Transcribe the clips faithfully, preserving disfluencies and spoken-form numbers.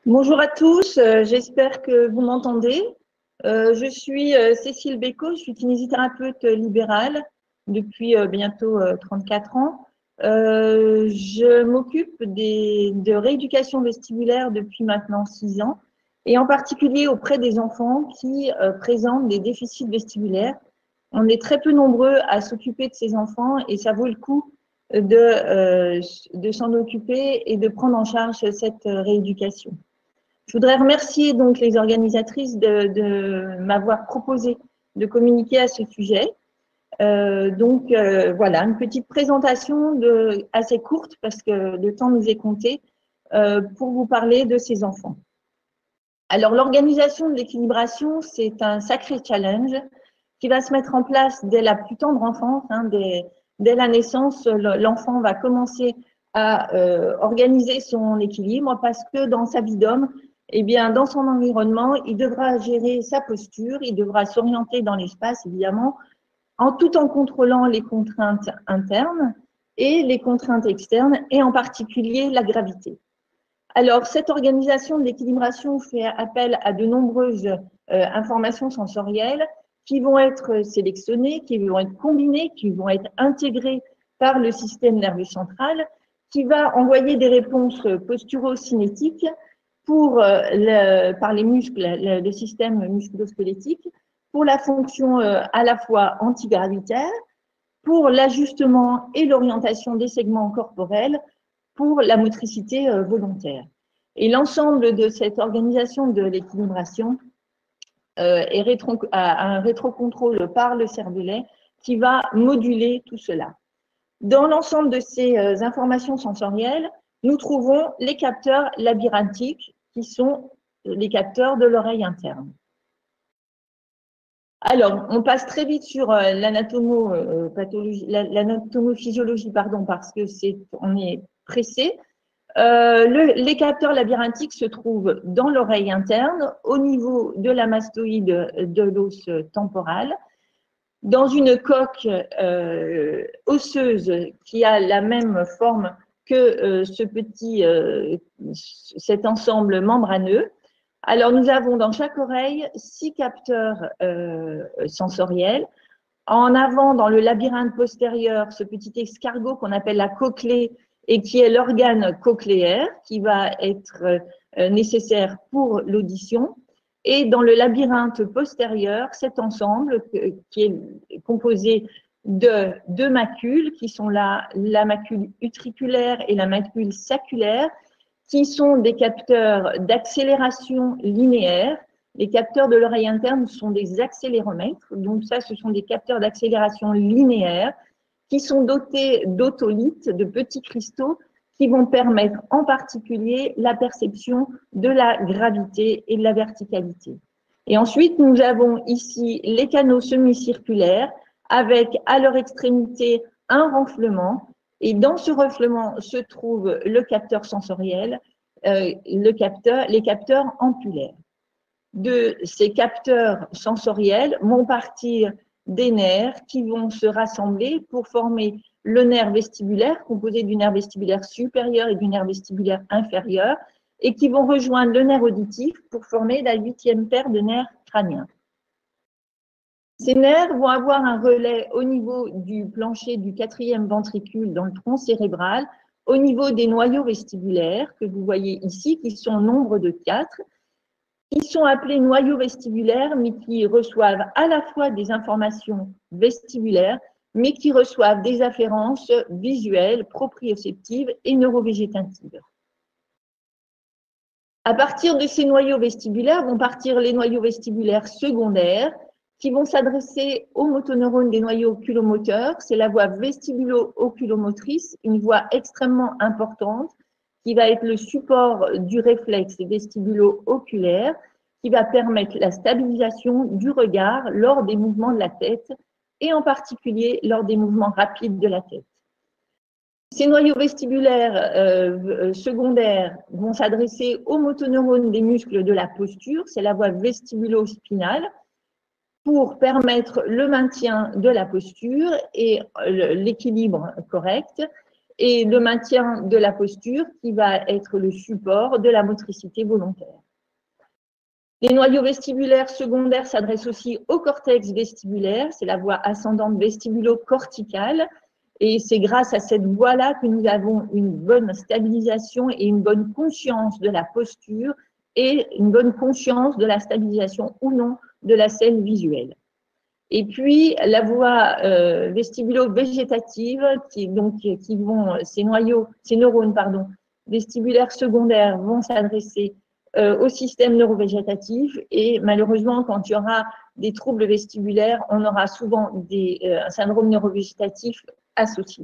Bonjour à tous, euh, j'espère que vous m'entendez. Euh, je suis euh, Cécile Bécaud, je suis kinésithérapeute libérale depuis euh, bientôt euh, trente-quatre ans. Euh, je m'occupe des- de rééducation vestibulaire depuis maintenant six ans et en particulier auprès des enfants qui euh, présentent des déficits vestibulaires. On est très peu nombreux à s'occuper de ces enfants et ça vaut le coup de, euh, de s'en occuper et de prendre en charge cette euh, rééducation. Je voudrais remercier donc les organisatrices de, de m'avoir proposé de communiquer à ce sujet. Euh, donc euh, voilà, une petite présentation de, assez courte parce que le temps nous est compté euh, pour vous parler de ces enfants. Alors l'organisation de l'équilibration, c'est un sacré challenge qui va se mettre en place dès la plus tendre enfance, hein, dès, dès la naissance, l'enfant va commencer à euh, organiser son équilibre parce que dans sa vie d'homme, eh bien, dans son environnement, il devra gérer sa posture, il devra s'orienter dans l'espace, évidemment, en tout en contrôlant les contraintes internes et les contraintes externes, et en particulier la gravité. Alors, cette organisation de l'équilibration fait appel à de nombreuses euh, informations sensorielles qui vont être sélectionnées, qui vont être combinées, qui vont être intégrées par le système nerveux central, qui va envoyer des réponses posturo-cinétiques pour, euh, le, par les muscles, le, le système musculo-squelettique, pour la fonction euh, à la fois antigravitaire, pour l'ajustement et l'orientation des segments corporels, pour la motricité euh, volontaire. Et l'ensemble de cette organisation de l'équilibration euh, est rétro, a un rétrocontrôle par le cervelet qui va moduler tout cela. Dans l'ensemble de ces euh, informations sensorielles, nous trouvons les capteurs labyrinthiques qui sont les capteurs de l'oreille interne. Alors, on passe très vite sur euh, l'anatomo-pathologie, l'anatomophysiologie, pardon, parce que c'est, on est pressé. Euh, le, les capteurs labyrinthiques se trouvent dans l'oreille interne, au niveau de la mastoïde de l'os temporal, dans une coque euh, osseuse qui a la même forme que euh, ce petit, euh, cet ensemble membraneux. Alors, nous avons dans chaque oreille six capteurs euh, sensoriels. En avant, dans le labyrinthe postérieur, ce petit escargot qu'on appelle la cochlée et qui est l'organe cochléaire qui va être euh, nécessaire pour l'audition. Et dans le labyrinthe postérieur, cet ensemble qui est composé de deux macules qui sont là, la macule utriculaire et la macule saculaire, qui sont des capteurs d'accélération linéaire. Les capteurs de l'oreille interne sont des accéléromètres. Donc ça, ce sont des capteurs d'accélération linéaire qui sont dotés d'autolithes, de petits cristaux, qui vont permettre en particulier la perception de la gravité et de la verticalité. Et ensuite, nous avons ici les canaux semi-circulaires avec à leur extrémité un renflement. Et dans ce renflement se trouve le capteur sensoriel, euh, le capteur, les capteurs ampulaires. De ces capteurs sensoriels vont partir des nerfs qui vont se rassembler pour former le nerf vestibulaire, composé du nerf vestibulaire supérieur et du nerf vestibulaire inférieur, et qui vont rejoindre le nerf auditif pour former la huitième paire de nerfs crâniens. Ces nerfs vont avoir un relais au niveau du plancher du quatrième ventricule dans le tronc cérébral, au niveau des noyaux vestibulaires que vous voyez ici, qui sont au nombre de quatre, qui sont appelés noyaux vestibulaires, mais qui reçoivent à la fois des informations vestibulaires, mais qui reçoivent des afférences visuelles, proprioceptives et neurovégétatives. À partir de ces noyaux vestibulaires vont partir les noyaux vestibulaires secondaires, qui vont s'adresser aux motoneurones des noyaux oculomoteurs. C'est la voie vestibulo-oculomotrice, une voie extrêmement importante qui va être le support du réflexe vestibulo-oculaire, qui va permettre la stabilisation du regard lors des mouvements de la tête et en particulier lors des mouvements rapides de la tête. Ces noyaux vestibulaires euh, secondaires vont s'adresser aux motoneurones des muscles de la posture, c'est la voie vestibulo-spinale, pour permettre le maintien de la posture et l'équilibre correct. et le maintien de la posture qui va être le support de la motricité volontaire. Les noyaux vestibulaires secondaires s'adressent aussi au cortex vestibulaire, c'est la voie ascendante vestibulo-corticale, et c'est grâce à cette voie-là que nous avons une bonne stabilisation et une bonne conscience de la posture et une bonne conscience de la stabilisation ou non de la scène visuelle. Et puis, la voie euh, vestibulo-végétative, qui, donc, qui vont, ces noyaux, ces neurones, pardon, vestibulaires secondaires vont s'adresser euh, au système neurovégétatif et malheureusement, quand il y aura des troubles vestibulaires, on aura souvent des, euh, un syndrome neurovégétatif associé.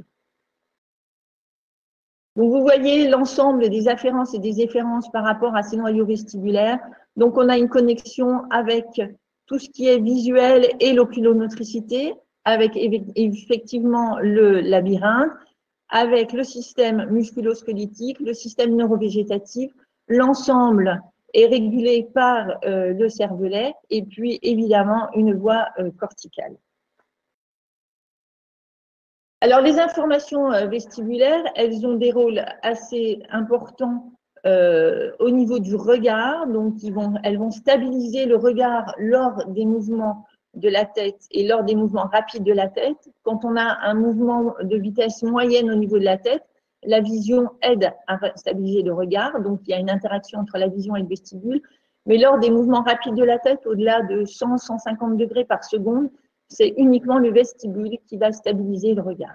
Donc, vous voyez l'ensemble des afférences et des efférences par rapport à ces noyaux vestibulaires. Donc, on a une connexion avec tout ce qui est visuel et l'oculomotricité, avec effectivement le labyrinthe, avec le système musculo-squelettique, le système neurovégétatif. L'ensemble est régulé par euh, le cervelet et puis évidemment une voie euh, corticale. Alors, les informations vestibulaires, elles ont des rôles assez importants euh, au niveau du regard. Donc, ils vont, elles vont stabiliser le regard lors des mouvements de la tête et lors des mouvements rapides de la tête. Quand on a un mouvement de vitesse moyenne au niveau de la tête, la vision aide à stabiliser le regard. Donc, il y a une interaction entre la vision et le vestibule. Mais lors des mouvements rapides de la tête, au-delà de cent à cent cinquante degrés par seconde, c'est uniquement le vestibule qui va stabiliser le regard.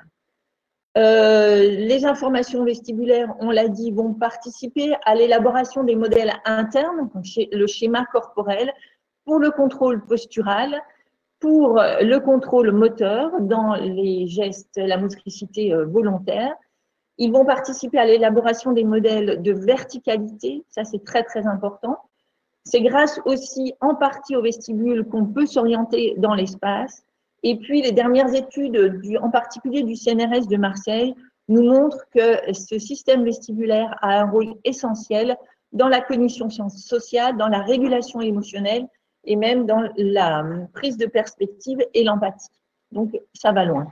Euh, les informations vestibulaires, on l'a dit, vont participer à l'élaboration des modèles internes, le schéma corporel, pour le contrôle postural, pour le contrôle moteur dans les gestes, la motricité volontaire. Ils vont participer à l'élaboration des modèles de verticalité, ça c'est très très important. C'est grâce aussi en partie au vestibule qu'on peut s'orienter dans l'espace. Et puis, les dernières études, du, en particulier du C N R S de Marseille, nous montrent que ce système vestibulaire a un rôle essentiel dans la cognition sociale, dans la régulation émotionnelle et même dans la prise de perspective et l'empathie. Donc, ça va loin.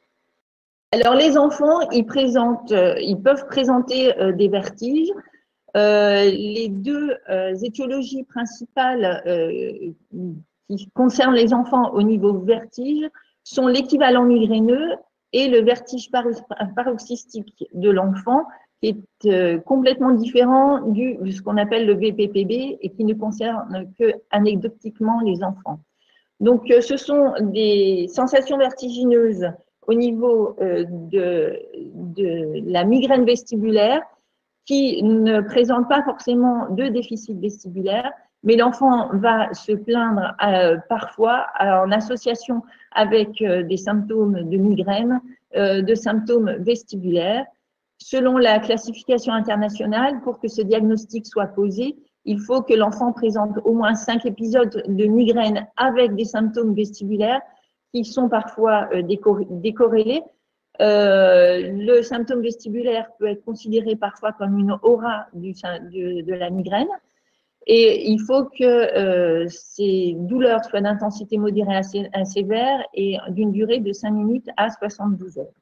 Alors, les enfants, ils, présentent, ils peuvent présenter des vertiges. Euh, les deux euh, étiologies principales euh, qui concernent les enfants au niveau vertige sont l'équivalent migraineux et le vertige paroxystique de l'enfant, qui est euh, complètement différent du, de ce qu'on appelle le V P P B et qui ne concerne que anecdotiquement les enfants. Donc, euh, ce sont des sensations vertigineuses au niveau euh, de, de la migraine vestibulaire, qui ne présente pas forcément de déficit vestibulaire, mais l'enfant va se plaindre euh, parfois euh, en association avec euh, des symptômes de migraine, euh, de symptômes vestibulaires. Selon la classification internationale, pour que ce diagnostic soit posé, il faut que l'enfant présente au moins cinq épisodes de migraine avec des symptômes vestibulaires qui sont parfois euh, décorrélés. Euh, le symptôme vestibulaire peut être considéré parfois comme une aura du, de, de la migraine et il faut que euh, ces douleurs soient d'intensité modérée à, à sévère et d'une durée de cinq minutes à soixante-douze heures.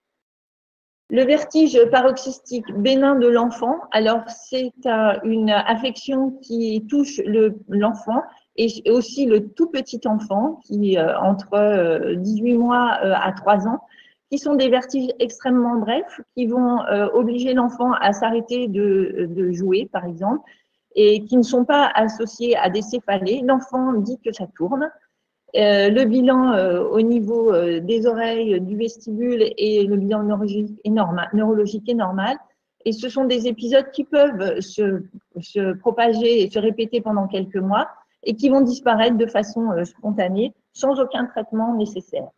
Le vertige paroxystique bénin de l'enfant, alors c'est euh, une affection qui touche l'enfant et aussi le tout petit enfant qui euh, entre euh, dix-huit mois euh, à trois ans, qui sont des vertiges extrêmement brefs, qui vont euh, obliger l'enfant à s'arrêter de, de jouer, par exemple, et qui ne sont pas associés à des céphalées. L'enfant dit que ça tourne. Euh, le bilan euh, au niveau euh, des oreilles, du vestibule et le bilan neurologique est normal, neurologique est normal. Et ce sont des épisodes qui peuvent se, se propager et se répéter pendant quelques mois et qui vont disparaître de façon euh, spontanée, sans aucun traitement nécessaire.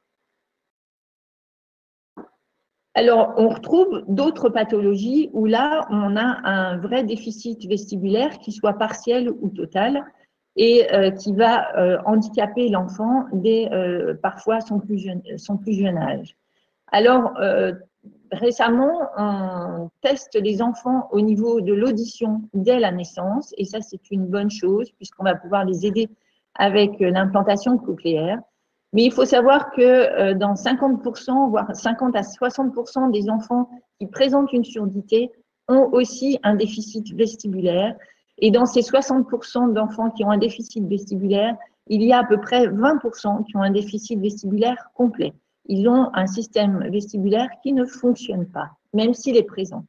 Alors, on retrouve d'autres pathologies où là, on a un vrai déficit vestibulaire, qui soit partiel ou total, et euh, qui va euh, handicaper l'enfant dès euh, parfois son plus, jeune, son plus jeune âge. Alors, euh, récemment, on teste les enfants au niveau de l'audition dès la naissance, et ça, c'est une bonne chose, puisqu'on va pouvoir les aider avec l'implantation cochléaire. Mais il faut savoir que euh, dans cinquante pour cent, voire cinquante à soixante pour cent des enfants qui présentent une surdité ont aussi un déficit vestibulaire. Et dans ces soixante pour cent d'enfants qui ont un déficit vestibulaire, il y a à peu près vingt pour cent qui ont un déficit vestibulaire complet. Ils ont un système vestibulaire qui ne fonctionne pas, même s'il est présent.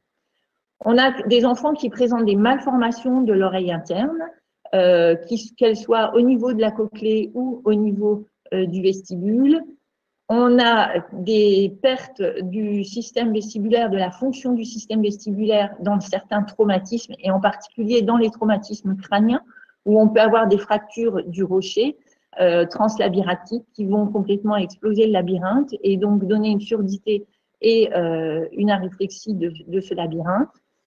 On a des enfants qui présentent des malformations de l'oreille interne, euh, qu'elles soient au niveau de la cochlée ou au niveau euh, du vestibule. On a des pertes du système vestibulaire, de la fonction du système vestibulaire dans certains traumatismes, et en particulier dans les traumatismes crâniens, où on peut avoir des fractures du rocher euh, translabyrinthiques qui vont complètement exploser le labyrinthe et donc donner une surdité et euh, une aryflexie de, de ce labyrinthe.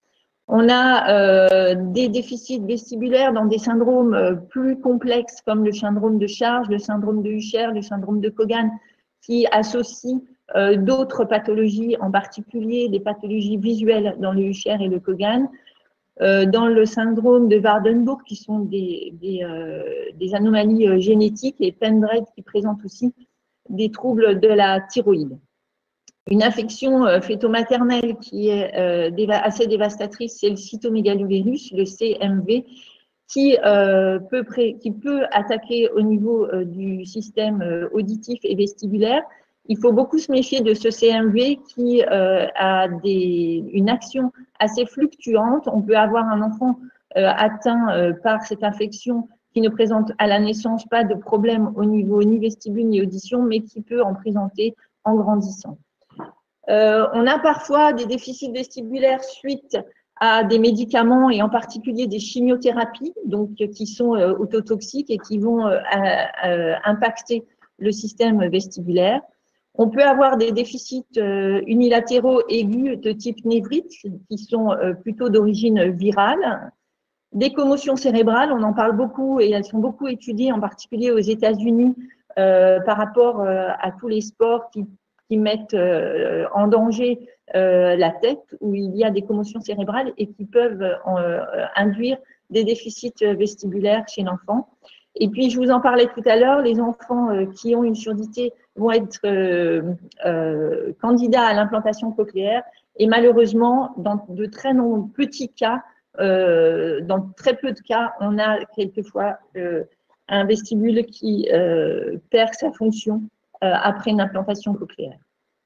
On a euh, des déficits vestibulaires dans des syndromes euh, plus complexes comme le syndrome de Charge, le syndrome de Usher, le syndrome de Cogan, qui associent euh, d'autres pathologies, en particulier des pathologies visuelles dans le Usher et le Cogan, euh, dans le syndrome de Waardenburg, qui sont des, des, euh, des anomalies euh, génétiques, et Pendred qui présente aussi des troubles de la thyroïde. Une infection euh, fœto-maternelle qui est euh, déva assez dévastatrice, c'est le cytomégalovirus, le C M V, qui, euh, peut, pré qui peut attaquer au niveau euh, du système euh, auditif et vestibulaire. Il faut beaucoup se méfier de ce C M V qui euh, a des, une action assez fluctuante. On peut avoir un enfant euh, atteint euh, par cette infection qui ne présente à la naissance pas de problème au niveau ni vestibule ni audition, mais qui peut en présenter en grandissant. Euh, on a parfois des déficits vestibulaires suite à des médicaments et en particulier des chimiothérapies, donc qui sont euh, autotoxiques et qui vont euh, euh, impacter le système vestibulaire. On peut avoir des déficits euh, unilatéraux aigus de type névrite qui sont euh, plutôt d'origine virale. Des commotions cérébrales, on en parle beaucoup et elles sont beaucoup étudiées, en particulier aux États-Unis, euh, par rapport euh, à tous les sports qui qui mettent euh, en danger euh, la tête, où il y a des commotions cérébrales et qui peuvent euh, induire des déficits vestibulaires chez l'enfant. Et puis, je vous en parlais tout à l'heure, les enfants euh, qui ont une surdité vont être euh, euh, candidats à l'implantation cochléaire et malheureusement, dans de très nombreux petits cas, euh, dans très peu de cas, on a quelquefois euh, un vestibule qui euh, perd sa fonction après une implantation cochléaire.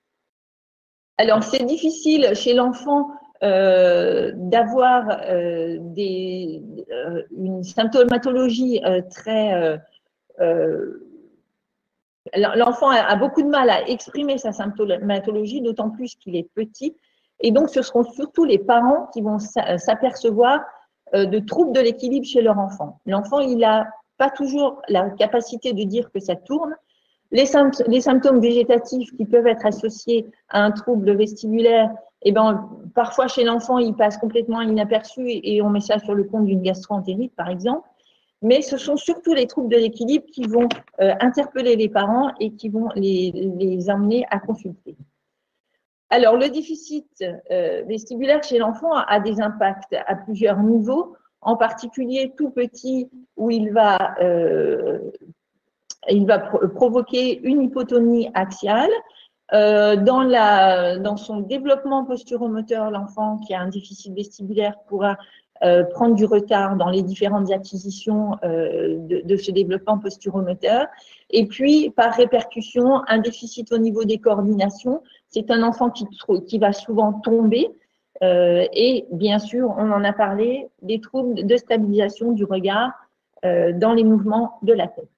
Alors, c'est difficile chez l'enfant euh, d'avoir euh, des, euh, une symptomatologie euh, très… Euh, euh, l'enfant a, a beaucoup de mal à exprimer sa symptomatologie, d'autant plus qu'il est petit. Et donc, ce seront surtout les parents qui vont s'apercevoir euh, de troubles de l'équilibre chez leur enfant. L'enfant, il n'a pas toujours la capacité de dire que ça tourne. Les symptômes, les symptômes végétatifs qui peuvent être associés à un trouble vestibulaire, eh ben, parfois chez l'enfant, ils passent complètement inaperçus et on met ça sur le compte d'une gastro-entérite, par exemple. Mais ce sont surtout les troubles de l'équilibre qui vont euh, interpeller les parents et qui vont les, les amener à consulter. Alors, le déficit euh, vestibulaire chez l'enfant a des impacts à plusieurs niveaux, en particulier tout petit où il va… Euh, il va provoquer une hypotonie axiale. Euh, dans, la, dans son développement posturomoteur, l'enfant qui a un déficit vestibulaire pourra euh, prendre du retard dans les différentes acquisitions euh, de, de ce développement posturomoteur. Et puis, par répercussion, un déficit au niveau des coordinations. C'est un enfant qui, qui va souvent tomber. Euh, et bien sûr, on en a parlé, des troubles de stabilisation du regard euh, dans les mouvements de la tête.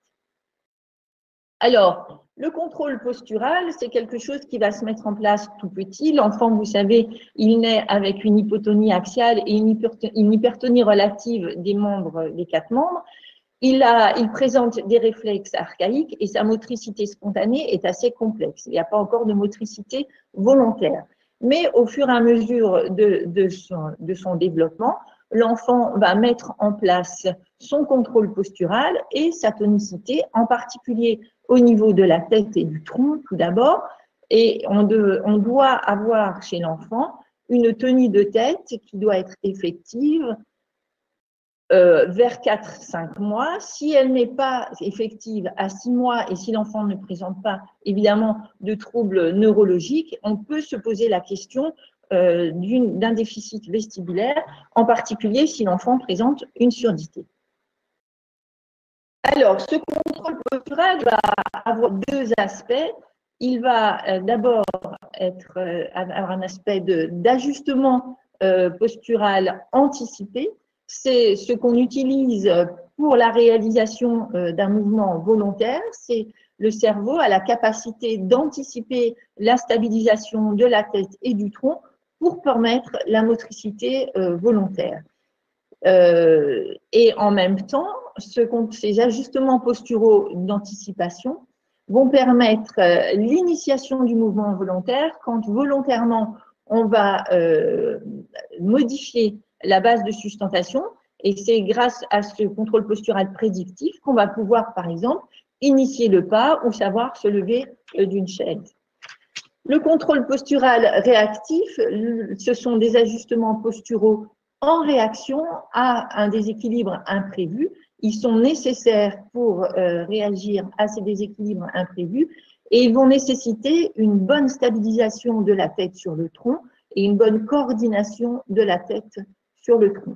Alors, le contrôle postural, c'est quelque chose qui va se mettre en place tout petit. L'enfant, vous savez, il naît avec une hypotonie axiale et une hypertonie relative des membres, des quatre membres. Il, a, il présente des réflexes archaïques et sa motricité spontanée est assez complexe. Il n'y a pas encore de motricité volontaire. Mais au fur et à mesure de, de, son, de son développement, l'enfant va mettre en place son contrôle postural et sa tonicité, en particulier au niveau de la tête et du tronc, tout d'abord. Et on, de, on doit avoir chez l'enfant une tenue de tête qui doit être effective euh, vers quatre à cinq mois. Si elle n'est pas effective à six mois et si l'enfant ne présente pas évidemment de troubles neurologiques, on peut se poser la question euh, d'un déficit vestibulaire, en particulier si l'enfant présente une surdité. Alors, ce contrôle postural va avoir deux aspects. Il va euh, d'abord être euh, avoir un aspect d'ajustement euh, postural anticipé. C'est ce qu'on utilise pour la réalisation euh, d'un mouvement volontaire. C'est le cerveau a la capacité d'anticiper la stabilisation de la tête et du tronc pour permettre la motricité euh, volontaire. Euh, et en même temps, ce, ces ajustements posturaux d'anticipation vont permettre euh, l'initiation du mouvement volontaire quand volontairement on va euh, modifier la base de sustentation, et c'est grâce à ce contrôle postural prédictif qu'on va pouvoir, par exemple, initier le pas ou savoir se lever euh, d'une chaise. Le contrôle postural réactif, ce sont des ajustements posturaux en réaction à un déséquilibre imprévu. Ils sont nécessaires pour euh, réagir à ces déséquilibres imprévus et ils vont nécessiter une bonne stabilisation de la tête sur le tronc et une bonne coordination de la tête sur le tronc.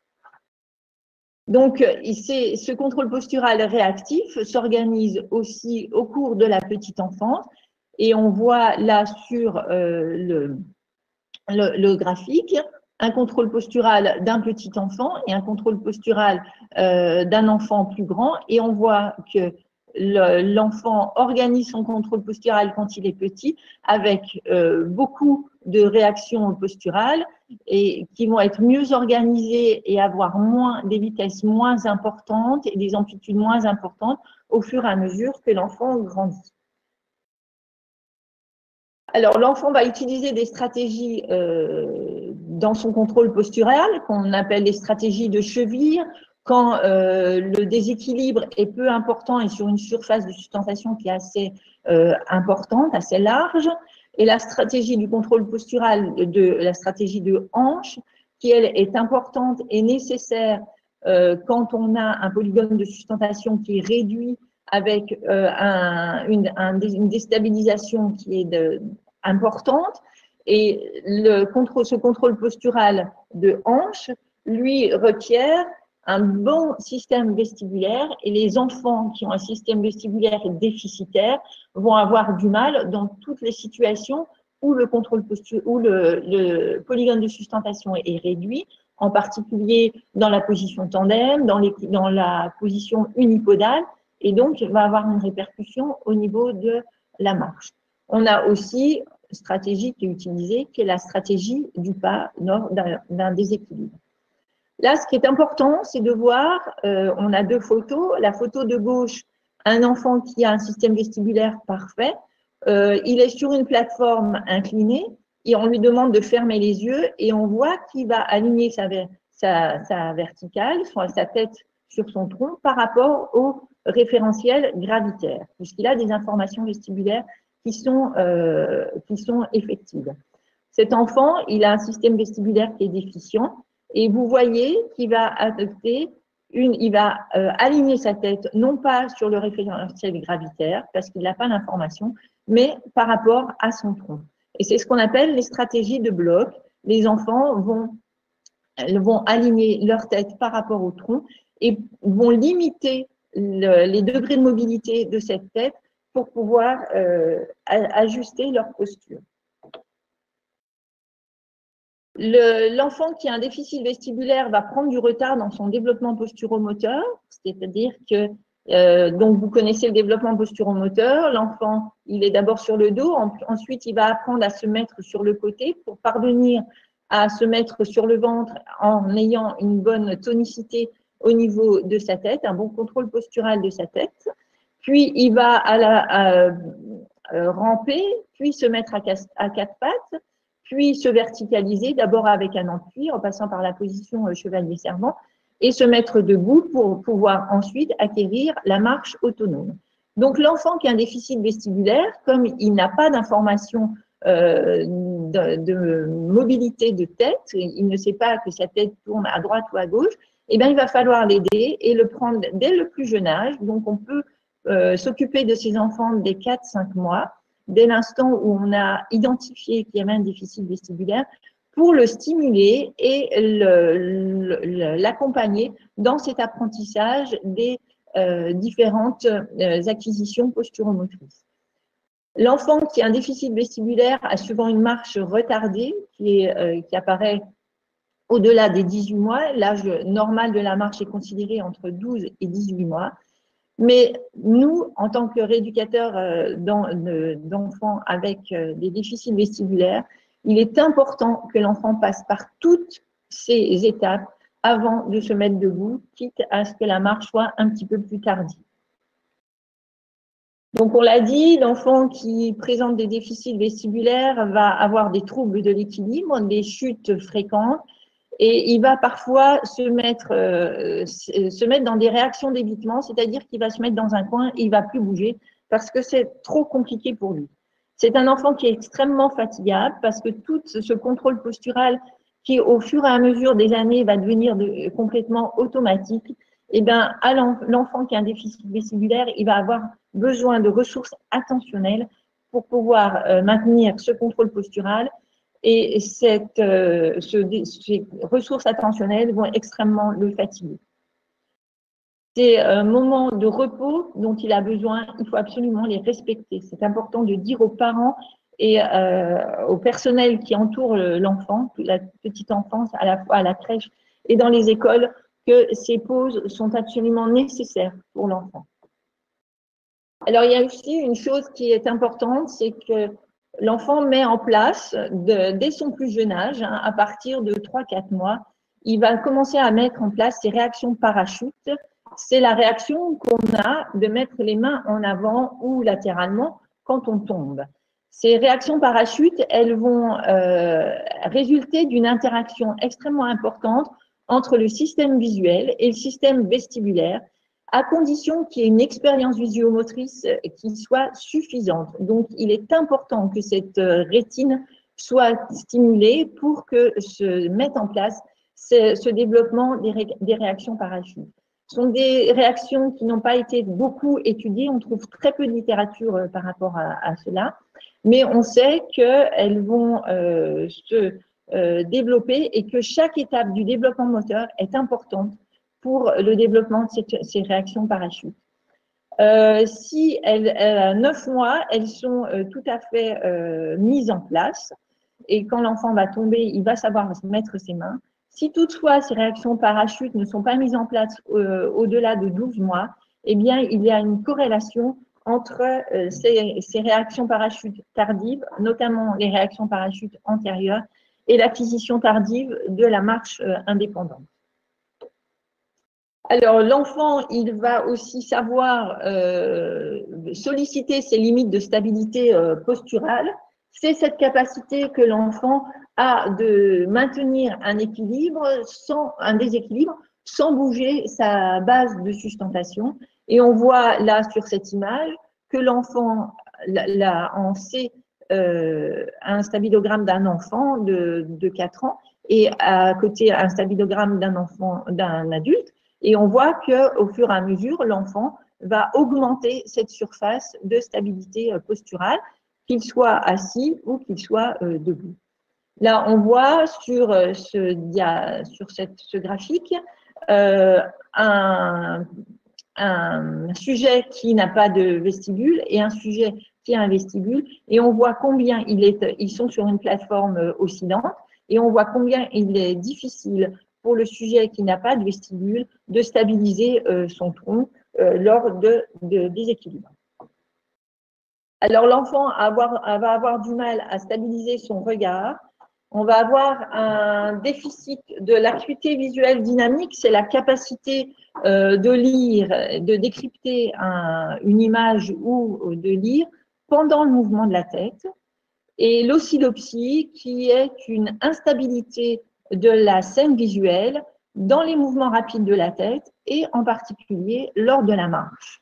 Donc, ce contrôle postural réactif s'organise aussi au cours de la petite enfance et on voit là sur euh, le, le, le graphique un contrôle postural d'un petit enfant et un contrôle postural euh, d'un enfant plus grand, et on voit que l'enfant organise son contrôle postural quand il est petit avec euh, beaucoup de réactions posturales et qui vont être mieux organisées et avoir moins, des vitesses moins importantes et des amplitudes moins importantes au fur et à mesure que l'enfant grandit. Alors, l'enfant va utiliser des stratégies euh, dans son contrôle postural qu'on appelle les stratégies de cheville, quand euh, le déséquilibre est peu important et sur une surface de sustentation qui est assez euh, importante, assez large, et la stratégie du contrôle postural, de la stratégie de hanche, qui elle est importante et nécessaire euh, quand on a un polygone de sustentation qui est réduit avec euh, un, une, un, une déstabilisation qui est de, importante, et le contrôle, ce contrôle postural de hanche, lui, requiert un bon système vestibulaire, et les enfants qui ont un système vestibulaire déficitaire vont avoir du mal dans toutes les situations où le contrôle posture, où le, le polygone de sustentation est, est réduit, en particulier dans la position tandem, dans, les, dans la position unipodale, et donc va avoir une répercussion au niveau de la marche. On a aussi une stratégie qui est utilisée, qui est la stratégie du pas lors d'un déséquilibre. Là, ce qui est important, c'est de voir, euh, on a deux photos. La photo de gauche, un enfant qui a un système vestibulaire parfait. Euh, il est sur une plateforme inclinée et on lui demande de fermer les yeux et on voit qu'il va aligner sa, sa, sa verticale, sa tête sur son tronc par rapport au référentiel gravitaire, puisqu'il a des informations vestibulaires qui sont, euh, qui sont effectives. Cet enfant, il a un système vestibulaire qui est déficient. Et vous voyez qu'il va adopter une, il va euh, aligner sa tête, non pas sur le référentiel gravitaire, parce qu'il n'a pas d'information, mais par rapport à son tronc. Et c'est ce qu'on appelle les stratégies de bloc. Les enfants vont, vont aligner leur tête par rapport au tronc et vont limiter le, les degrés de mobilité de cette tête pour pouvoir euh, ajuster leur posture. L'enfant qui a un déficit vestibulaire va prendre du retard dans son développement posturomoteur, c'est-à-dire que, euh, donc vous connaissez le développement posturomoteur, l'enfant, il est d'abord sur le dos, en, ensuite il va apprendre à se mettre sur le côté pour parvenir à se mettre sur le ventre en ayant une bonne tonicité au niveau de sa tête, un bon contrôle postural de sa tête, puis il va à la, à, à ramper, puis se mettre à, à quatre pattes, puis se verticaliser, d'abord avec un appui, en passant par la position chevalier servant, et se mettre debout pour pouvoir ensuite acquérir la marche autonome. Donc l'enfant qui a un déficit vestibulaire, comme il n'a pas d'information euh, de, de mobilité de tête, il ne sait pas que sa tête tourne à droite ou à gauche, eh bien, il va falloir l'aider et le prendre dès le plus jeune âge. Donc, on peut euh, s'occuper de ces enfants dès quatre cinq mois, dès l'instant où on a identifié qu'il y avait un déficit vestibulaire, pour le stimuler et l'accompagner dans cet apprentissage des euh, différentes euh, acquisitions posturomotrices. L'enfant qui a un déficit vestibulaire a souvent une marche retardée qui, est, euh, qui apparaît au-delà des dix-huit mois. L'âge normal de la marche est considéré entre douze et dix-huit mois. Mais nous, en tant que rééducateurs euh, d'enfants avec euh, des déficits vestibulaires, il est important que l'enfant passe par toutes ces étapes avant de se mettre debout, quitte à ce que la marche soit un petit peu plus tardive. Donc, on l'a dit, l'enfant qui présente des déficits vestibulaires va avoir des troubles de l'équilibre, des chutes fréquentes, et il va parfois se mettre, euh, se mettre dans des réactions d'évitement, c'est-à-dire qu'il va se mettre dans un coin et il ne va plus bouger parce que c'est trop compliqué pour lui. C'est un enfant qui est extrêmement fatigable parce que tout ce contrôle postural qui, au fur et à mesure des années, va devenir de, complètement automatique, eh bien, à l'enfant qui a un déficit vestibulaire, il va avoir besoin de ressources attentionnelles pour pouvoir euh, maintenir ce contrôle postural. Et cette, euh, ce, ces ressources attentionnelles vont extrêmement le fatiguer. Ces euh, moments de repos dont il a besoin, il faut absolument les respecter. C'est important de dire aux parents et euh, au personnel qui entoure l'enfant, la petite enfance, à la fois à la crèche et dans les écoles, que ces pauses sont absolument nécessaires pour l'enfant. Alors, il y a aussi une chose qui est importante, c'est que l'enfant met en place, de, dès son plus jeune âge, hein, à partir de trois quatre mois, il va commencer à mettre en place ses réactions parachutes. C'est la réaction qu'on a de mettre les mains en avant ou latéralement quand on tombe. Ces réactions parachutes, elles vont euh, résulter d'une interaction extrêmement importante entre le système visuel et le système vestibulaire, à condition qu'il y ait une expérience visuomotrice qui soit suffisante. Donc, il est important que cette rétine soit stimulée pour que se mette en place ce, ce développement des, ré, des réactions parachutes. Ce sont des réactions qui n'ont pas été beaucoup étudiées. On trouve très peu de littérature par rapport à, à cela, mais on sait qu'elles vont euh, se euh, développer et que chaque étape du développement moteur est importante pour le développement de cette, ces réactions parachutes. Euh, si elles, elles, à neuf mois, elles sont euh, tout à fait euh, mises en place, et quand l'enfant va tomber, il va savoir mettre ses mains. Si toutefois ces réactions parachutes ne sont pas mises en place euh, au-delà de douze mois, eh bien, il y a une corrélation entre euh, ces, ces réactions parachutes tardives, notamment les réactions parachutes antérieures, et l'acquisition tardive de la marche euh, indépendante. Alors, l'enfant, il va aussi savoir euh, solliciter ses limites de stabilité euh, posturale. C'est cette capacité que l'enfant a de maintenir un équilibre, sans, un déséquilibre, sans bouger sa base de sustentation. Et on voit là, sur cette image, que l'enfant, là, on sait euh, un stabilogramme d'un enfant de, de quatre ans et à côté un stabilogramme d'un enfant, d'un adulte. Et on voit qu'au fur et à mesure, l'enfant va augmenter cette surface de stabilité posturale, qu'il soit assis ou qu'il soit euh, debout. Là, on voit sur ce, dia, sur cette, ce graphique euh, un, un sujet qui n'a pas de vestibule et un sujet qui a un vestibule. Et on voit combien il est, ils sont sur une plateforme oscillante et on voit combien il est difficile pour le sujet qui n'a pas de vestibule de stabiliser euh, son tronc euh, lors de, de déséquilibre. Alors, l'enfant va avoir du mal à stabiliser son regard. On va avoir un déficit de l'acuité visuelle dynamique, c'est la capacité euh, de lire, de décrypter un, une image ou de lire pendant le mouvement de la tête. Et l'oscillopsie, qui est une instabilité de la scène visuelle dans les mouvements rapides de la tête et en particulier lors de la marche.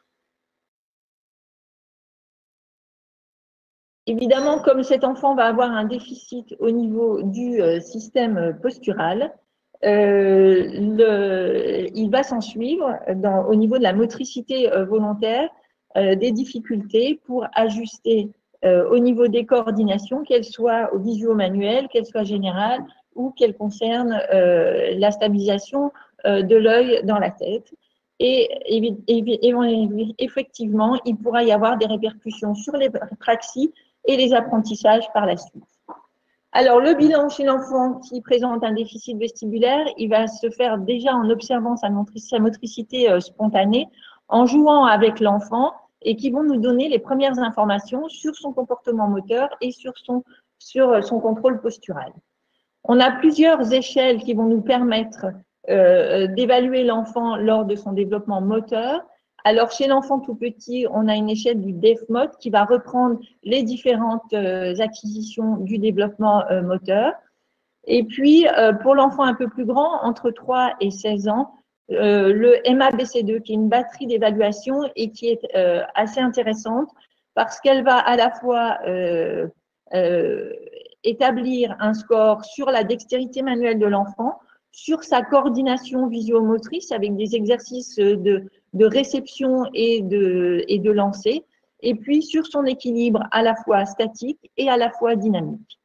Évidemment, comme cet enfant va avoir un déficit au niveau du système postural, euh, le, il va s'en suivre dans, au niveau de la motricité euh, volontaire euh, des difficultés pour ajuster euh, au niveau des coordinations, qu'elles soient au visuo-manuel, qu'elles soient générales ou qu'elles concernent euh, la stabilisation euh, de l'œil dans la tête. Et, et, et effectivement, il pourra y avoir des répercussions sur les praxis et les apprentissages par la suite. Alors, le bilan chez l'enfant qui présente un déficit vestibulaire, il va se faire déjà en observant sa, sa motricité euh, spontanée, en jouant avec l'enfant et qui vont nous donner les premières informations sur son comportement moteur et sur son, sur son contrôle postural. On a plusieurs échelles qui vont nous permettre euh, d'évaluer l'enfant lors de son développement moteur. Alors, chez l'enfant tout petit, on a une échelle du D E F mode qui va reprendre les différentes euh, acquisitions du développement euh, moteur. Et puis, euh, pour l'enfant un peu plus grand, entre trois et seize ans, euh, le M A B C deux, qui est une batterie d'évaluation et qui est euh, assez intéressante parce qu'elle va à la fois euh, euh, établir un score sur la dextérité manuelle de l'enfant, sur sa coordination visio-motrice avec des exercices de, de réception et de, et de lancer, et puis sur son équilibre à la fois statique et à la fois dynamique.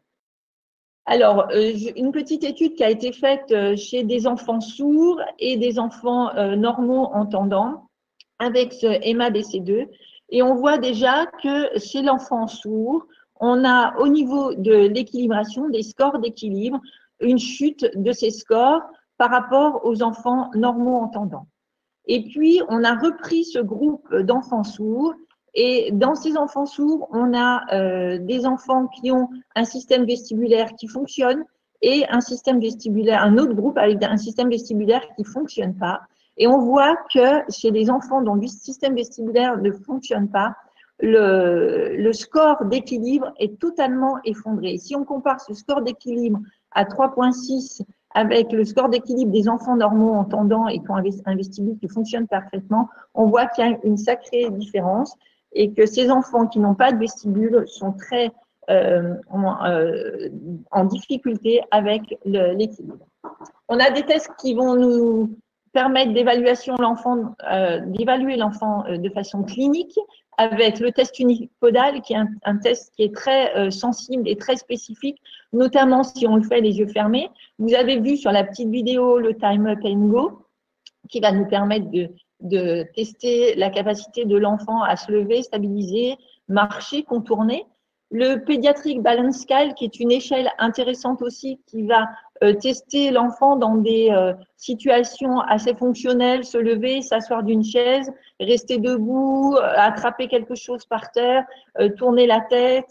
Alors, une petite étude qui a été faite chez des enfants sourds et des enfants normaux entendants avec ce M A B C deux, et on voit déjà que chez l'enfant sourd, on a au niveau de l'équilibration, des scores d'équilibre, une chute de ces scores par rapport aux enfants normaux entendants. Et puis, on a repris ce groupe d'enfants sourds, et dans ces enfants sourds, on a euh, des enfants qui ont un système vestibulaire qui fonctionne et un système vestibulaire, un autre groupe avec un système vestibulaire qui ne fonctionne pas. Et on voit que chez les enfants dont le système vestibulaire ne fonctionne pas, le, le score d'équilibre est totalement effondré. Si on compare ce score d'équilibre à trois virgule six avec le score d'équilibre des enfants normaux entendants et qui ont un vestibule qui fonctionne parfaitement, on voit qu'il y a une sacrée différence et que ces enfants qui n'ont pas de vestibule sont très euh, en, euh, en difficulté avec l'équilibre. On a des tests qui vont nous permettre d'évaluation l'enfant, euh, d'évaluer l'enfant euh, de façon clinique avec le test unipodal qui est un, un test qui est très euh, sensible et très spécifique, notamment si on le fait les yeux fermés. Vous avez vu sur la petite vidéo le Time Up and Go qui va nous permettre de, de tester la capacité de l'enfant à se lever, stabiliser, marcher, contourner. Le Pediatric Balance Scale, qui est une échelle intéressante aussi, qui va euh, tester l'enfant dans des euh, situations assez fonctionnelles, se lever, s'asseoir d'une chaise, rester debout, euh, attraper quelque chose par terre, euh, tourner la tête,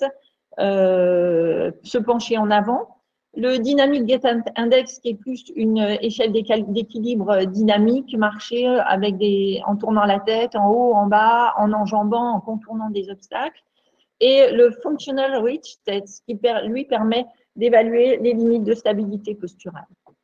euh, se pencher en avant. Le Dynamic Gait Index, qui est plus une échelle d'équilibre dynamique, marcher avec des, en tournant la tête, en haut, en bas, en enjambant, en contournant des obstacles. Et le Functional Reach Test, qui lui permet d'évaluer les limites de stabilité posturale.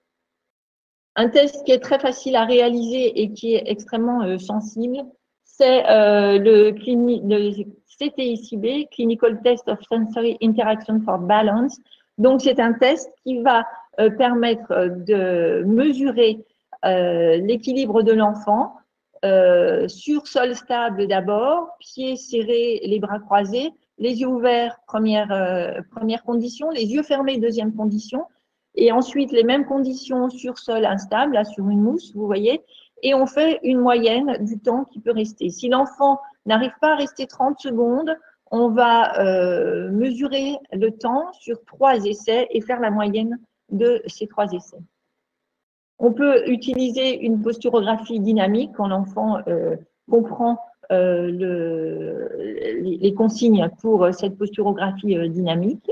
Un test qui est très facile à réaliser et qui est extrêmement euh, sensible, c'est euh, le, le C T I C B, Clinical Test of Sensory Interaction for Balance. Donc, c'est un test qui va euh, permettre de mesurer euh, l'équilibre de l'enfant euh, sur sol stable d'abord, pieds serrés, les bras croisés, les yeux ouverts, première, euh, première condition, les yeux fermés, deuxième condition, et ensuite les mêmes conditions sur sol instable, là sur une mousse, vous voyez, et on fait une moyenne du temps qui peut rester. Si l'enfant n'arrive pas à rester trente secondes, on va euh, mesurer le temps sur trois essais et faire la moyenne de ces trois essais. On peut utiliser une posturographie dynamique quand l'enfant euh, comprend euh, le, les consignes pour cette posturographie euh, dynamique.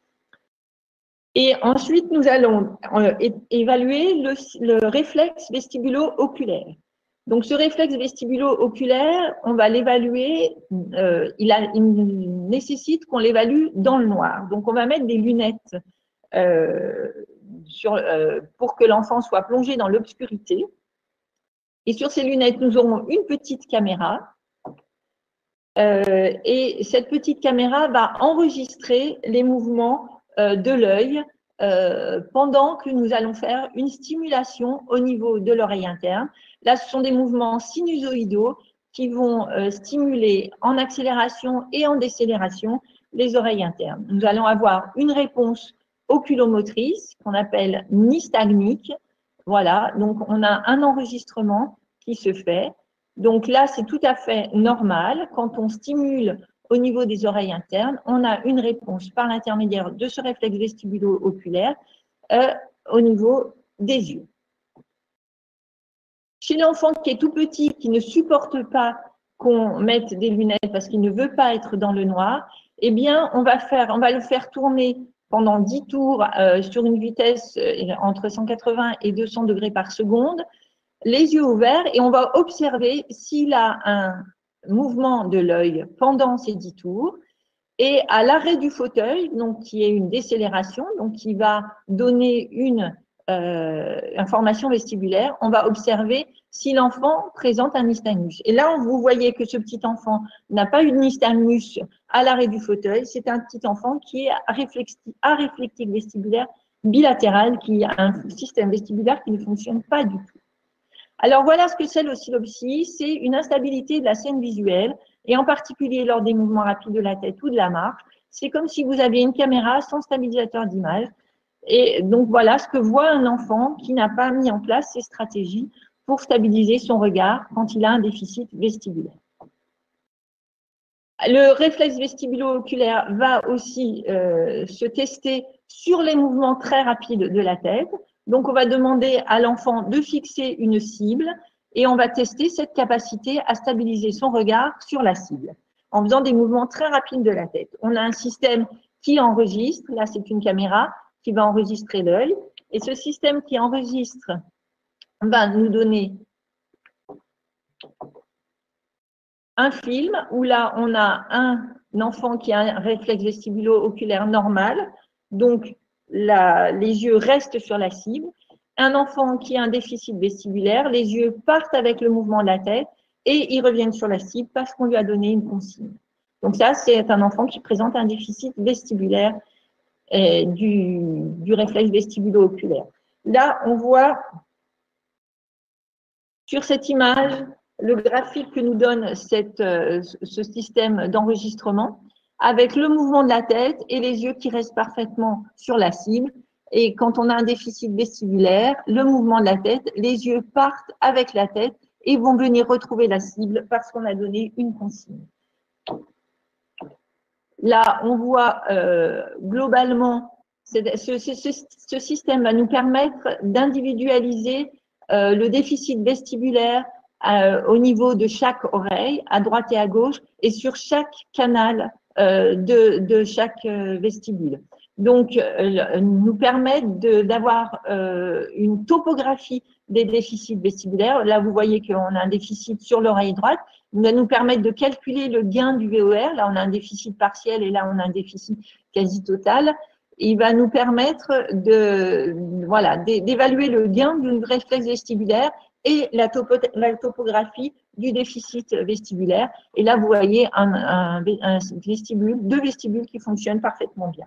Et ensuite, nous allons euh, évaluer le, le réflexe vestibulo-oculaire. Donc, ce réflexe vestibulo-oculaire, on va l'évaluer, euh, il, il nécessite qu'on l'évalue dans le noir. Donc, on va mettre des lunettes euh, sur, euh, pour que l'enfant soit plongé dans l'obscurité. Et sur ces lunettes, nous aurons une petite caméra. Euh, et cette petite caméra va enregistrer les mouvements euh, de l'œil euh, pendant que nous allons faire une stimulation au niveau de l'oreille interne. Là, ce sont des mouvements sinusoïdaux qui vont euh, stimuler en accélération et en décélération les oreilles internes. Nous allons avoir une réponse oculomotrice qu'on appelle nystagmique. Voilà, donc on a un enregistrement qui se fait. Donc là, c'est tout à fait normal. Quand on stimule au niveau des oreilles internes, on a une réponse par l'intermédiaire de ce réflexe vestibulo-oculaire euh, au niveau des yeux. Chez l'enfant qui est tout petit, qui ne supporte pas qu'on mette des lunettes parce qu'il ne veut pas être dans le noir, eh bien, on va, faire, on va le faire tourner pendant dix tours euh, sur une vitesse euh, entre cent quatre-vingts et deux cents degrés par seconde, les yeux ouverts, et on va observer s'il a un mouvement de l'œil pendant ces dix tours. Et à l'arrêt du fauteuil, donc qui est une décélération, donc qui va donner une euh, information vestibulaire, on va observer si l'enfant présente un nystagmus. Et là, vous voyez que ce petit enfant n'a pas eu de nystagmus à l'arrêt du fauteuil. C'est un petit enfant qui est aréflectique vestibulaire bilatéral, qui a un système vestibulaire qui ne fonctionne pas du tout. Alors voilà ce que c'est l'oscillopsie, c'est une instabilité de la scène visuelle, et en particulier lors des mouvements rapides de la tête ou de la marche. C'est comme si vous aviez une caméra sans stabilisateur d'image. Et donc voilà ce que voit un enfant qui n'a pas mis en place ces stratégies pour stabiliser son regard quand il a un déficit vestibulaire. Le réflexe vestibulo-oculaire va aussi euh, se tester sur les mouvements très rapides de la tête. Donc, on va demander à l'enfant de fixer une cible et on va tester cette capacité à stabiliser son regard sur la cible en faisant des mouvements très rapides de la tête. On a un système qui enregistre, là c'est une caméra qui va enregistrer l'œil, et ce système qui enregistre va nous donner un film où là on a un enfant qui a un réflexe vestibulo-oculaire normal, donc la, les yeux restent sur la cible. Un enfant qui a un déficit vestibulaire, les yeux partent avec le mouvement de la tête et ils reviennent sur la cible parce qu'on lui a donné une consigne. Donc ça, c'est un enfant qui présente un déficit vestibulaire euh, du, du réflexe vestibulo-oculaire. Là, on voit sur cette image le graphique que nous donne cette, euh, ce système d'enregistrement avec le mouvement de la tête et les yeux qui restent parfaitement sur la cible. Et quand on a un déficit vestibulaire, le mouvement de la tête, les yeux partent avec la tête et vont venir retrouver la cible parce qu'on a donné une consigne. Là, on voit euh, globalement, ce, ce, ce, ce système va nous permettre d'individualiser euh, le déficit vestibulaire euh, au niveau de chaque oreille, à droite et à gauche, et sur chaque canal euh, de, de chaque euh, vestibule. Donc, euh, nous permettre d'avoir euh, une topographie des déficits vestibulaires. Là, vous voyez qu'on a un déficit sur l'oreille droite. Il va nous permettre de calculer le gain du V O R. Là, on a un déficit partiel et là, on a un déficit quasi total. Il va nous permettre de, voilà, d'évaluer le gain du réflexe vestibulaire et la, topo, la topographie du déficit vestibulaire. Et là, vous voyez un, un, un vestibule, deux vestibules qui fonctionnent parfaitement bien.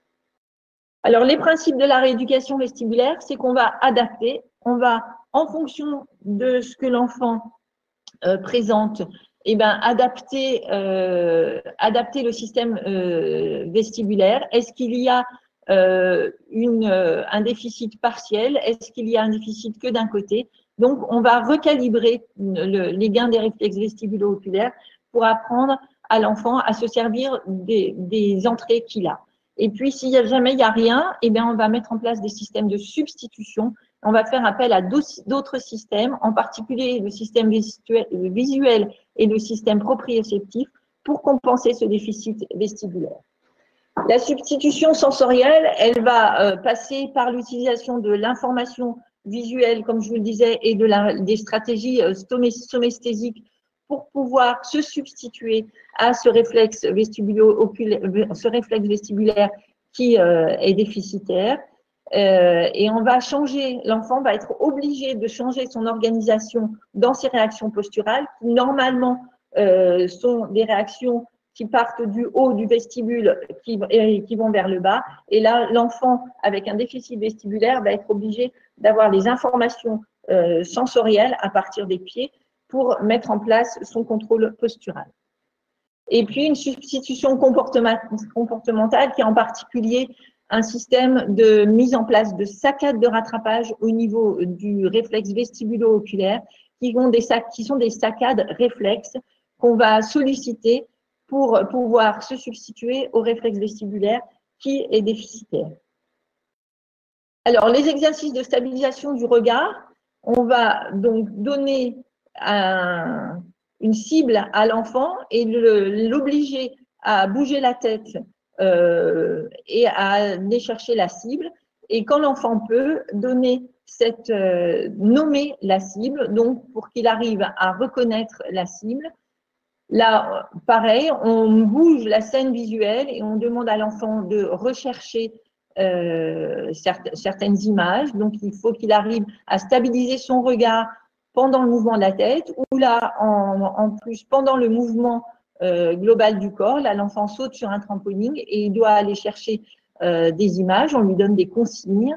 Alors, les principes de la rééducation vestibulaire, c'est qu'on va adapter, on va, en fonction de ce que l'enfant euh, présente, eh ben, adapter, euh, adapter le système euh, vestibulaire. Est-ce qu'il y a euh, une, euh, un déficit partiel? Est-ce qu'il y a un déficit que d'un côté? Donc, on va recalibrer le, les gains des réflexes vestibulo-oculaires pour apprendre à l'enfant à se servir des, des entrées qu'il a. Et puis, si jamais il n'y a rien, eh bien, on va mettre en place des systèmes de substitution. On va faire appel à d'autres systèmes, en particulier le système visuel et le système proprioceptif, pour compenser ce déficit vestibulaire. La substitution sensorielle, elle va euh, passer par l'utilisation de l'information visuelle, comme je vous le disais, et de la, des stratégies euh, somesthésiques pour pouvoir se substituer à ce réflexe vestibulo-oculaire, ce réflexe vestibulaire qui euh, est déficitaire. Euh, et on va changer, l'enfant va être obligé de changer son organisation dans ses réactions posturales, qui normalement euh, sont des réactions qui partent du haut du vestibule qui, et qui vont vers le bas. Et là, l'enfant avec un déficit vestibulaire va être obligé d'avoir les informations euh, sensorielles à partir des pieds pour mettre en place son contrôle postural. Et puis, une substitution comportementale qui est en particulier un système de mise en place de saccades de rattrapage au niveau du réflexe vestibulo-oculaire, qui, vont des, qui sont des saccades réflexes qu'on va solliciter pour pouvoir se substituer au réflexe vestibulaire qui est déficitaire. Alors, les exercices de stabilisation du regard, on va donc donner un, une cible à l'enfant et l'obliger à bouger la tête euh, et à aller chercher la cible. Et quand l'enfant peut, donner cette, euh, nommer la cible, donc pour qu'il arrive à reconnaître la cible. Là, pareil, on bouge la scène visuelle et on demande à l'enfant de rechercher euh, certaines images. Donc, il faut qu'il arrive à stabiliser son regard pendant le mouvement de la tête ou là, en, en plus, pendant le mouvement euh, global du corps. Là, l'enfant saute sur un trampoline et il doit aller chercher euh, des images. On lui donne des consignes.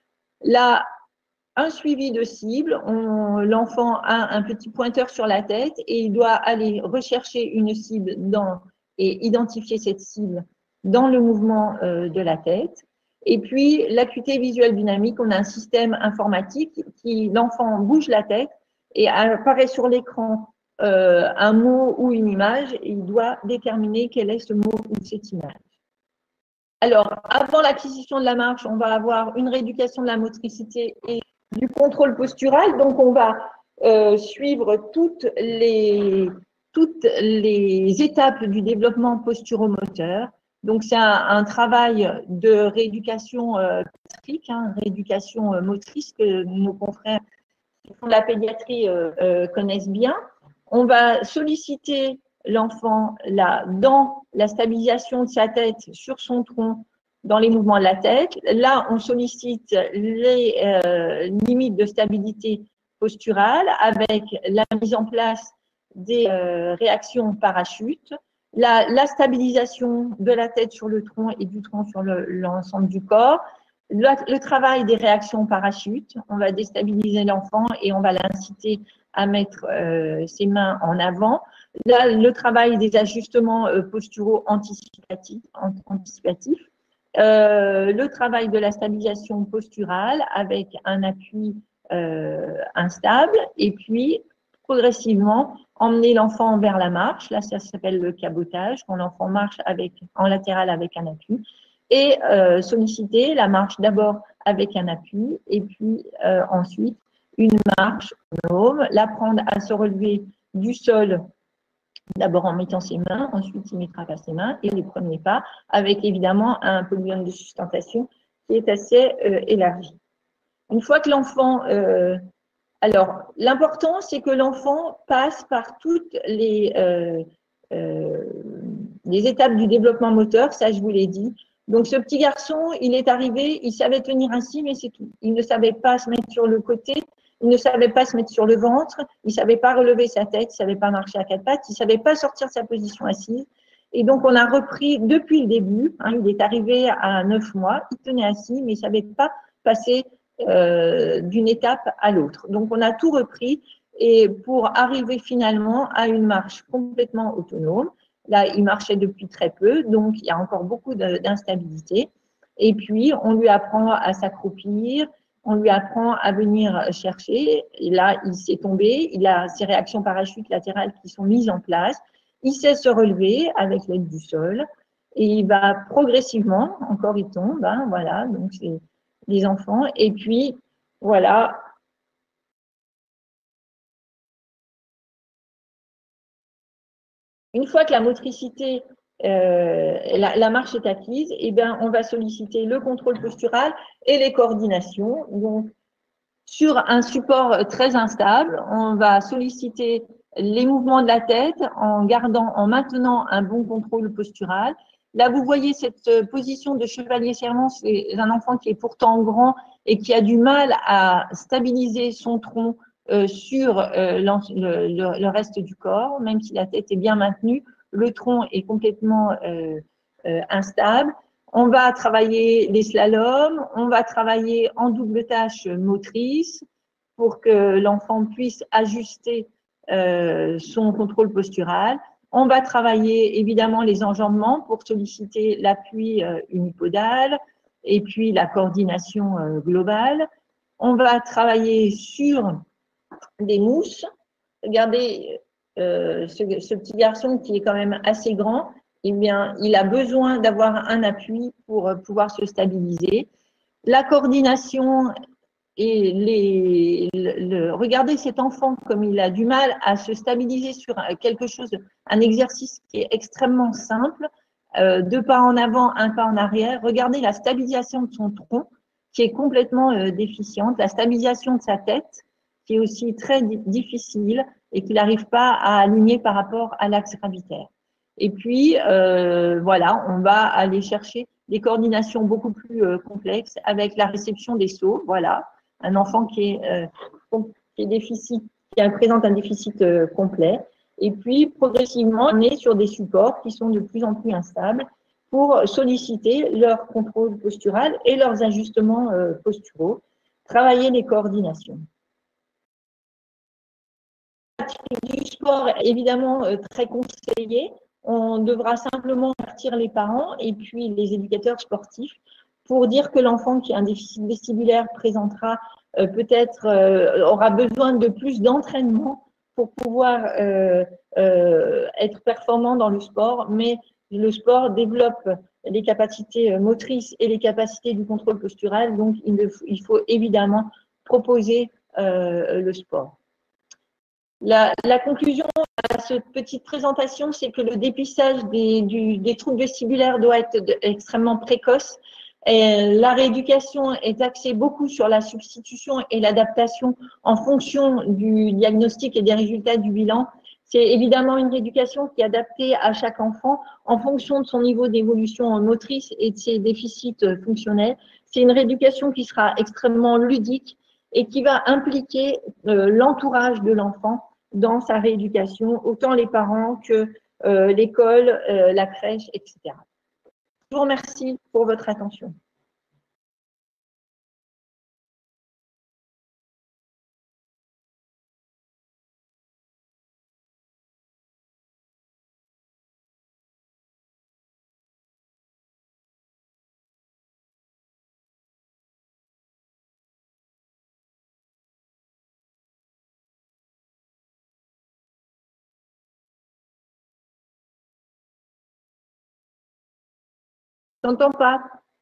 Là, un suivi de cible, l'enfant a un petit pointeur sur la tête et il doit aller rechercher une cible dans, et identifier cette cible dans le mouvement euh, de la tête. Et puis, l'acuité visuelle dynamique, on a un système informatique qui, l'enfant bouge la tête et apparaît sur l'écran euh, un mot ou une image et il doit déterminer quel est ce mot ou cette image. Alors, avant l'acquisition de la marche, on va avoir une rééducation de la motricité et du contrôle postural. Donc, on va euh, suivre toutes les, toutes les étapes du développement posturomoteur. Donc, c'est un, un travail de rééducation euh, pédiatrique, hein, rééducation euh, motrice que nos confrères qui font de la pédiatrie euh, euh, connaissent bien. On va solliciter l'enfant là dans la stabilisation de sa tête sur son tronc, dans les mouvements de la tête. Là, on sollicite les euh, limites de stabilité posturale avec la mise en place des euh, réactions parachutes, la, la stabilisation de la tête sur le tronc et du tronc sur l'ensemble le, du corps, le, le travail des réactions parachutes. On va déstabiliser l'enfant et on va l'inciter à mettre euh, ses mains en avant. Là, le travail des ajustements euh, posturaux anticipatifs, anticipatifs. Euh, le travail de la stabilisation posturale avec un appui euh, instable et puis progressivement emmener l'enfant vers la marche. Là, ça s'appelle le cabotage, quand l'enfant marche avec, en latéral avec un appui et euh, solliciter la marche d'abord avec un appui et puis euh, ensuite une marche autonome, l'apprendre à se relever du sol d'abord en mettant ses mains, ensuite il mettra pas ses mains et les premiers pas avec évidemment un polygone de sustentation qui est assez euh, élargi. Une fois que l'enfant… Euh, alors, l'important, c'est que l'enfant passe par toutes les, euh, euh, les étapes du développement moteur, ça je vous l'ai dit. Donc, ce petit garçon, il est arrivé, il savait tenir ainsi, mais c'est tout. Il ne savait pas se mettre sur le côté, il ne savait pas se mettre sur le ventre, il ne savait pas relever sa tête, il ne savait pas marcher à quatre pattes, il ne savait pas sortir de sa position assise. Et donc, on a repris depuis le début, hein, il est arrivé à neuf mois, il tenait assis, mais il ne savait pas passer euh, d'une étape à l'autre. Donc, on a tout repris et pour arriver finalement à une marche complètement autonome. Là, il marchait depuis très peu, donc il y a encore beaucoup d'instabilité. Et puis, on lui apprend à s'accroupir, on lui apprend à venir chercher. Et là, il s'est tombé, il a ses réactions parachutes latérales qui sont mises en place. Il sait se relever avec l'aide du sol et il va progressivement, encore il tombe, hein, voilà, donc c'est les enfants. Et puis, voilà. Une fois que la motricité, euh, la, la marche est acquise, eh bien, on va solliciter le contrôle postural et les coordinations. Donc, sur un support très instable, on va solliciter les mouvements de la tête en gardant, en maintenant un bon contrôle postural. Là, vous voyez cette position de chevalier serment, c'est un enfant qui est pourtant grand et qui a du mal à stabiliser son tronc euh, sur euh, le, le, le reste du corps, même si la tête est bien maintenue. le tronc est complètement euh, euh, instable. On va travailler les slaloms, on va travailler en double tâche motrice pour que l'enfant puisse ajuster euh, son contrôle postural. On va travailler évidemment les enjambements pour solliciter l'appui euh, unipodal et puis la coordination euh, globale. On va travailler sur des mousses. Regardez euh, ce, ce petit garçon qui est quand même assez grand, eh bien, il a besoin d'avoir un appui pour pouvoir se stabiliser. La coordination et les, le, le, regardez cet enfant comme il a du mal à se stabiliser sur quelque chose, un exercice qui est extrêmement simple, euh, deux pas en avant, un pas en arrière. Regardez la stabilisation de son tronc qui est complètement euh, déficiente, la stabilisation de sa tête qui est aussi très difficile et qu'il n'arrive pas à aligner par rapport à l'axe gravitaire. Et puis, euh, voilà, on va aller chercher des coordinations beaucoup plus euh, complexes avec la réception des sauts. Voilà, un enfant qui est, euh, qui est déficit, qui présente un déficit euh, complet. Et puis, progressivement, on est sur des supports qui sont de plus en plus instables pour solliciter leur contrôle postural et leurs ajustements euh, posturaux, travailler les coordinations. Du sport, évidemment, euh, très conseillé. On devra simplement avertir les parents et puis les éducateurs sportifs pour dire que l'enfant qui a un déficit vestibulaire présentera euh, peut-être, euh, aura besoin de plus d'entraînement pour pouvoir euh, euh, être performant dans le sport, mais le sport développe les capacités motrices et les capacités du contrôle postural, donc il, il faut évidemment proposer euh, le sport. La, la conclusion à cette petite présentation, c'est que le dépistage des, du, des troubles vestibulaires doit être de, extrêmement précoce. Et la rééducation est axée beaucoup sur la substitution et l'adaptation en fonction du diagnostic et des résultats du bilan. C'est évidemment une rééducation qui est adaptée à chaque enfant en fonction de son niveau d'évolution motrice et de ses déficits fonctionnels. C'est une rééducation qui sera extrêmement ludique et qui va impliquer euh, l'entourage de l'enfant dans sa rééducation, autant les parents que euh, l'école, euh, la crèche, et cetera. Je vous remercie pour votre attention. Je n'entends pas.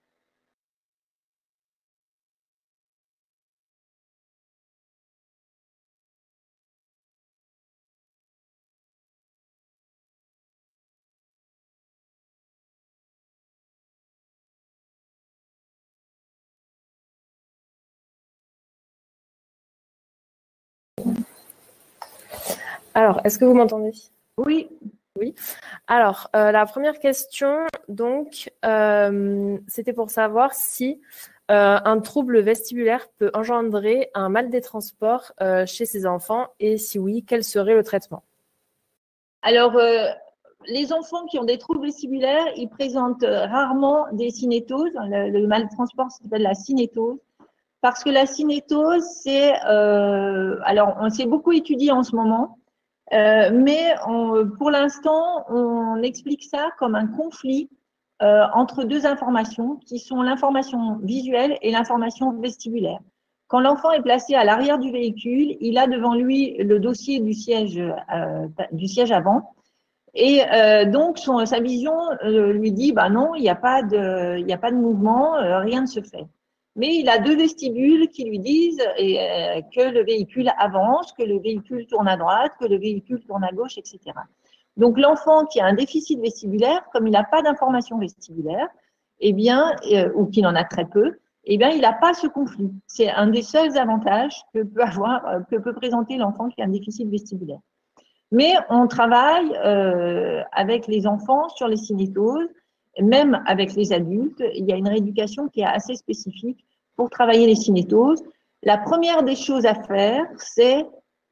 Alors, est-ce que vous m'entendez? Oui. Oui. Alors, euh, la première question, donc, euh, c'était pour savoir si euh, un trouble vestibulaire peut engendrer un mal des transports euh, chez ces enfants et si oui, quel serait le traitement? Alors, euh, les enfants qui ont des troubles vestibulaires, ils présentent rarement des cinétoses. Le, le mal de transport s'appelle la cinétose. Parce que la cinétose, c'est, euh, alors on s'est beaucoup étudié en ce moment, euh, mais on, pour l'instant, on explique ça comme un conflit euh, entre deux informations qui sont l'information visuelle et l'information vestibulaire. Quand l'enfant est placé à l'arrière du véhicule, il a devant lui le dossier du siège, euh, du siège avant. Et euh, donc, son, sa vision euh, lui dit, bah non, il n'y a pas de, il n'y a pas de mouvement, euh, rien ne se fait. Mais il a deux vestibules qui lui disent et, euh, que le véhicule avance, que le véhicule tourne à droite, que le véhicule tourne à gauche, et cetera. Donc, l'enfant qui a un déficit vestibulaire, comme il n'a pas d'information vestibulaire, eh bien, euh, ou qu'il en a très peu, eh bien, il n'a pas ce conflit. C'est un des seuls avantages que peut avoir, que peut présenter l'enfant qui a un déficit vestibulaire. Mais on travaille euh, avec les enfants sur les cinétoses, même avec les adultes. Il y a une rééducation qui est assez spécifique pour travailler les cinétoses. La première des choses à faire, c'est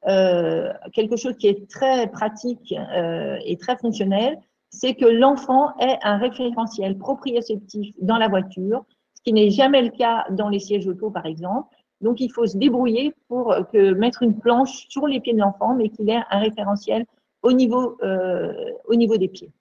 euh, quelque chose qui est très pratique euh, et très fonctionnel, c'est que l'enfant ait un référentiel proprioceptif dans la voiture, ce qui n'est jamais le cas dans les sièges auto, par exemple. Donc, il faut se débrouiller pour que, mettre une planche sur les pieds de l'enfant, mais qu'il ait un référentiel au niveau, euh, au niveau des pieds.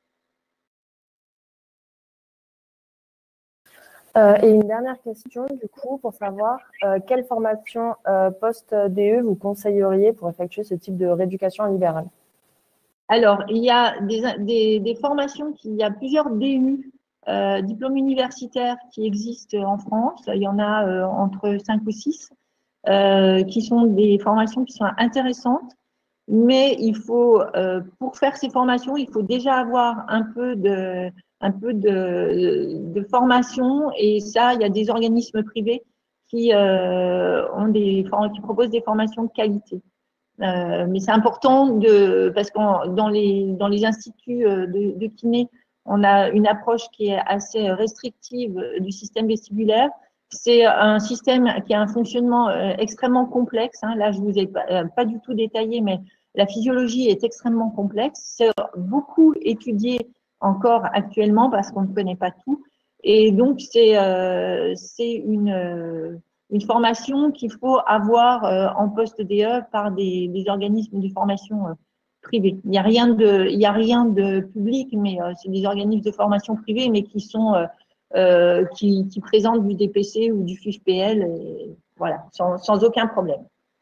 Euh, et une dernière question, du coup, pour savoir euh, quelle formation euh, post-D E vous conseilleriez pour effectuer ce type de rééducation libérale? Alors, il y a des, des, des formations, qui, il y a plusieurs D U, euh, diplômes universitaires qui existent en France. Il y en a euh, entre cinq ou six, euh, qui sont des formations qui sont intéressantes. Mais il faut, euh, pour faire ces formations, il faut déjà avoir un peu de, un peu de, de formation. Et ça, il y a des organismes privés qui, euh, ont des, qui proposent des formations de qualité. Euh, mais c'est important de, parce que dans les, dans les instituts de, de kiné, on a une approche qui est assez restrictive du système vestibulaire. C'est un système qui a un fonctionnement extrêmement complexe. Hein. Là, je vous ai pas, pas du tout détaillé, mais la physiologie est extrêmement complexe. C'est beaucoup étudié encore actuellement parce qu'on ne connaît pas tout. Et donc, c'est euh, c'est une, une formation qu'il faut avoir euh, en post-D E par des, des organismes de formation euh, privés. Il n'y a rien de, il y a rien de public, mais euh, c'est des organismes de formation privés, mais qui sont euh, euh, qui, qui présentent du D P C ou du F U F P L, et, voilà, sans, sans aucun problème.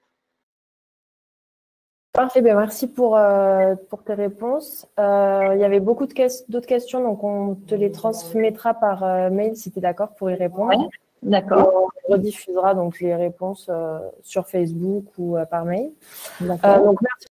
Parfait, ben merci pour, euh, pour tes réponses. Euh, il y avait beaucoup de que- d'autres questions, donc on te les transmettra par euh, mail si tu es d'accord pour y répondre. Ouais, d'accord. On rediffusera donc les réponses euh, sur Facebook ou euh, par mail. Euh, donc merci